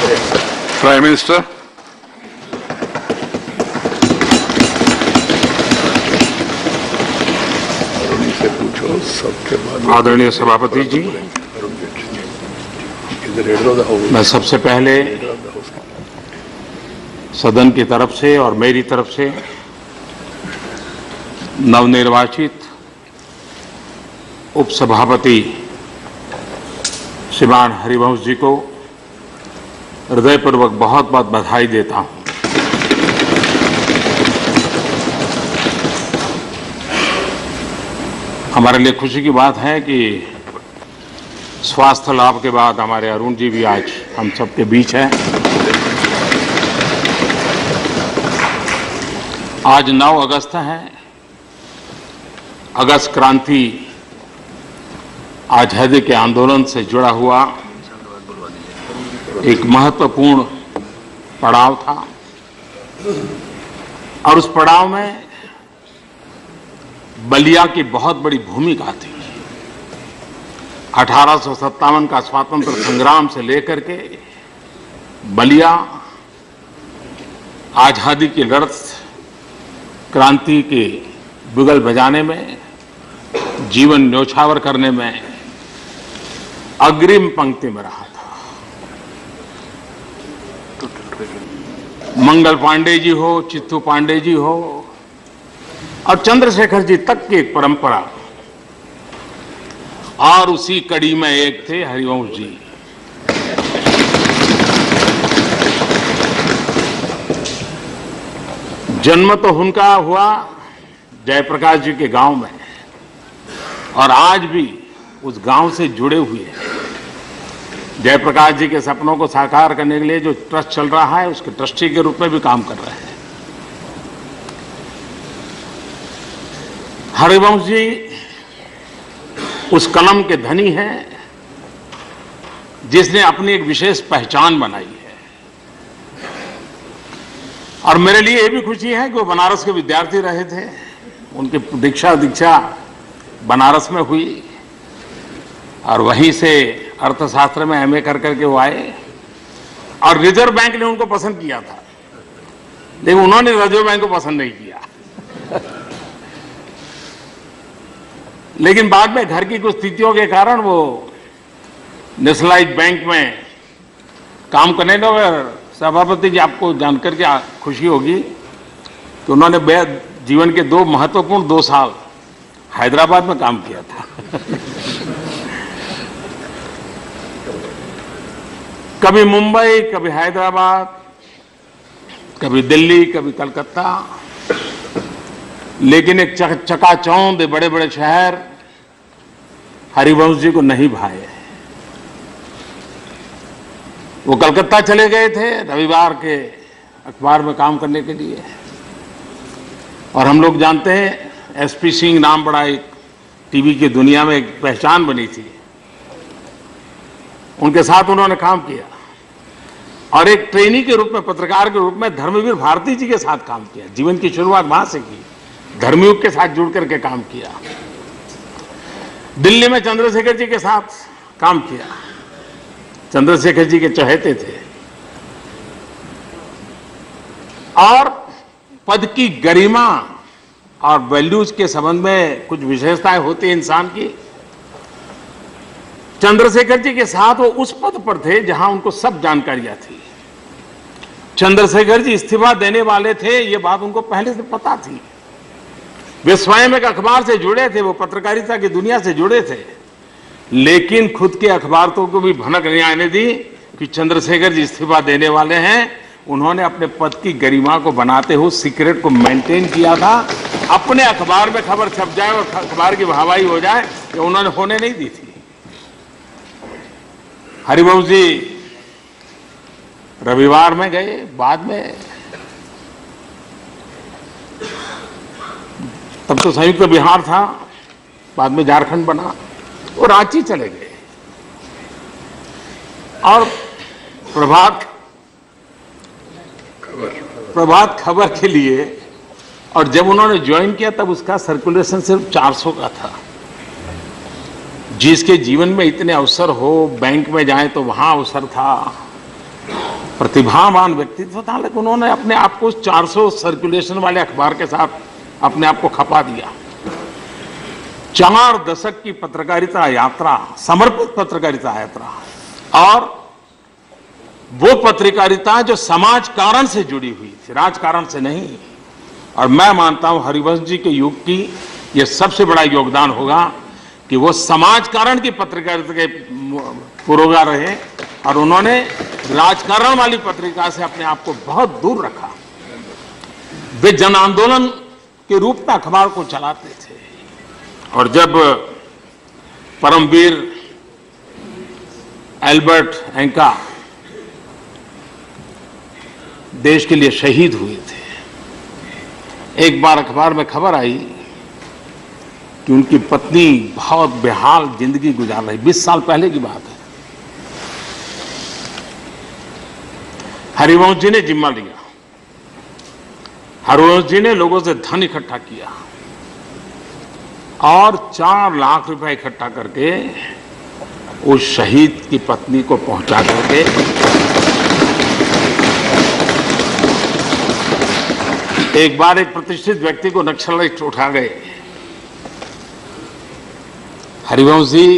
Prime minister. आदरणीय सभापति जी, मैं सबसे पहले सदन की तरफ से और मेरी तरफ से नवनिर्वाचित उपसभापति श्रीमान हरिवंश जी को हृदयपूर्वक बहुत बहुत बधाई देता हूं। हमारे लिए खुशी की बात है कि स्वास्थ्य लाभ के बाद हमारे अरुण जी भी आज हम सबके बीच हैं। आज 9 अगस्त है। अगस्त क्रांति आजादी के आंदोलन से जुड़ा हुआ एक महत्वपूर्ण पड़ाव था और उस पड़ाव में बलिया की बहुत बड़ी भूमिका थी। 1857 का स्वातंत्र संग्राम से लेकर के बलिया आजादी की लड़त, क्रांति के बिगल बजाने में, जीवन न्योछावर करने में अग्रिम पंक्ति में रहा था। मंगल पांडे जी हो, चित्तू पांडे जी हो और चंद्रशेखर जी तक की एक परंपरा, और उसी कड़ी में एक थे हरिवंश जी। जन्म तो उनका हुआ जयप्रकाश जी के गांव में और आज भी उस गांव से जुड़े हुए हैं। जयप्रकाश जी के सपनों को साकार करने के लिए जो ट्रस्ट चल रहा है उसके ट्रस्टी के रूप में भी काम कर रहे हैं। हरिवंश जी उस कलम के धनी हैं जिसने अपनी एक विशेष पहचान बनाई है। और मेरे लिए यह भी खुशी है कि वो बनारस के विद्यार्थी रहे थे। उनकी दीक्षा बनारस में हुई और वहीं से अर्थशास्त्र में एमए कर करके वो आए और रिजर्व बैंक ने उनको पसंद किया था, लेकिन उन्होंने रिजर्व बैंक को पसंद नहीं किया। लेकिन बाद में घर की कुछ स्थितियों के कारण वो नेशनलाइज्ड बैंक में काम करने लगे। सभापति जी, आपको जानकर के खुशी होगी तो उन्होंने जीवन के 2 महत्वपूर्ण 2 साल हैदराबाद में काम किया था। कभी मुंबई, कभी हैदराबाद, कभी दिल्ली, कभी कलकत्ता, लेकिन एक चकाचौंध बड़े बड़े शहर हरिवंश जी को नहीं भाए। वो कलकत्ता चले गए थे रविवार के अखबार में काम करने के लिए, और हम लोग जानते हैं एसपी सिंह नाम बड़ा एक टीवी की दुनिया में एक पहचान बनी थी। उनके साथ उन्होंने काम किया और एक ट्रेनी के रूप में, पत्रकार के रूप में धर्मवीर भारती जी के साथ काम किया। जीवन की शुरुआत वहां से की, धर्मयुग के साथ जुड़ करके काम किया। दिल्ली में चंद्रशेखर जी के साथ काम किया। चंद्रशेखर जी के चहेते थे और पद की गरिमा और वैल्यूज के संबंध में कुछ विशेषताएं होती हैं इंसान की। चंद्रशेखर जी के साथ वो उस पद पर थे जहां उनको सब जानकारियां थी। चंद्रशेखर जी इस्तीफा देने वाले थे, ये बात उनको पहले से पता थी। वे स्वयं एक अखबार से जुड़े थे, वो पत्रकारिता की दुनिया से जुड़े थे, लेकिन खुद के अखबार को भी भनक नहीं आने दी कि चंद्रशेखर जी इस्तीफा देने वाले हैं। उन्होंने अपने पद की गरिमा को बनाते हुए सीक्रेट को मेंटेन किया था। अपने अखबार में खबर छप जाए और अखबार की वाहवाही हो जाए, ये उन्होंने होने नहीं दी थी। हरिवंश जी रविवार में गए, बाद में तब तो संयुक्त बिहार था, बाद में झारखंड बना, वो रांची चले गए और प्रभात खबर के लिए। और जब उन्होंने ज्वाइन किया तब उसका सर्कुलेशन सिर्फ 400 का था। जिसके जीवन में इतने अवसर हो, बैंक में जाएं तो वहां अवसर था, प्रतिभावान व्यक्तित्व था, लेकिन उन्होंने अपने आप को 400 सर्कुलेशन वाले अखबार के साथ अपने आप को खपा दिया। 4 दशक की पत्रकारिता यात्रा, समर्पित पत्रकारिता यात्रा, और वो पत्रकारिता जो समाज कारण से जुड़ी हुई थी, राजकारण से नहीं। और मैं मानता हूं हरिवंश जी के युग की ये सबसे बड़ा योगदान होगा कि वो समाज कारण की पत्रकारिता के पुरोगार रहे और उन्होंने राजकारण वाली पत्रिका से अपने आप को बहुत दूर रखा। वे जन आंदोलन के रूप में अखबार को चलाते थे। और जब परमवीर एल्बर्ट एंका देश के लिए शहीद हुए थे, एक बार अखबार में खबर आई कि उनकी पत्नी बहुत बेहाल जिंदगी गुजार रही। 20 साल पहले की बात है। हरिवंश जी ने जिम्मा लिया। हरिवंश जी ने लोगों से धन इकट्ठा किया और 4 लाख रुपए इकट्ठा करके उस शहीद की पत्नी को पहुंचा करके एक बार एक प्रतिष्ठित व्यक्ति को नक्सली उठा गए। हरिवंश जी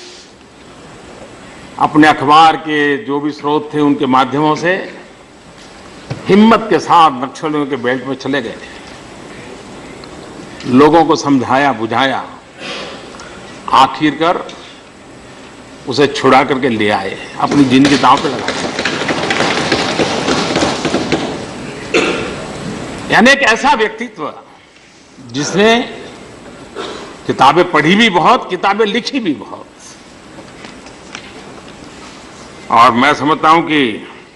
अपने अखबार के जो भी स्रोत थे उनके माध्यमों से हिम्मत के साथ नक्सलियों के बेल्ट में चले गए, लोगों को समझाया बुझाया, आखिरकार उसे छुड़ा करके ले आए, अपनी जिंदगी दांव पे लगा। यानी एक ऐसा व्यक्तित्व जिसने किताबें पढ़ी भी बहुत, किताबें लिखी भी बहुत। और मैं समझता हूं कि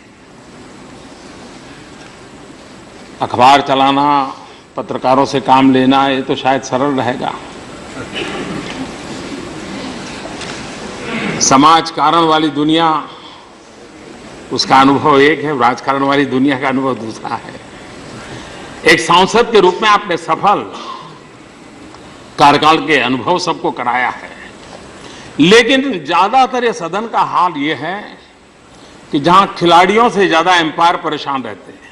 अखबार चलाना, पत्रकारों से काम लेना, ये तो शायद सरल रहेगा। समाज कारण वाली दुनिया, उसका अनुभव एक है, राजकारण वाली दुनिया का अनुभव दूसरा है। एक सांसद के रूप में आपने सफल कार्यकाल के अनुभव सबको कराया है, लेकिन ज्यादातर ये सदन का हाल ये है कि जहां खिलाड़ियों से ज्यादा एम्पायर परेशान रहते हैं।